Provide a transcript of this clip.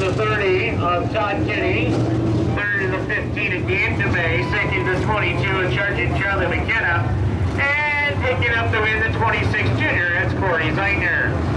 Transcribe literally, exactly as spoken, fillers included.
the thirty of Todd Kenny. Third is the fifteen of Dan DeMay. Second is the twenty-two of Sergeant Charlie McKenna. And picking up the win, the twenty-six junior, that's Corey Zeitner.